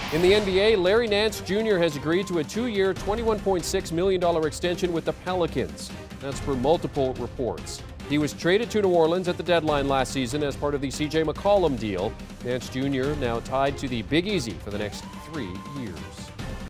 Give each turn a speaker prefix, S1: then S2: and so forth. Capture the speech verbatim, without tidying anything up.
S1: In the N B A, Larry Nance Junior has agreed to a two-year, twenty-one point six million dollars extension with the Pelicans. That's per multiple reports. He was traded to New Orleans at the deadline last season as part of the C J McCollum deal. Nance Junior now tied to the Big Easy for the next three years.